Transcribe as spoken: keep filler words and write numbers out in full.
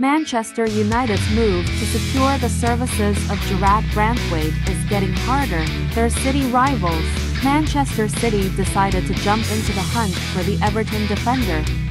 Manchester United's move to secure the services of Jarrad Branthwaite is getting harder. Their city rivals, Manchester City, decided to jump into the hunt for the Everton defender.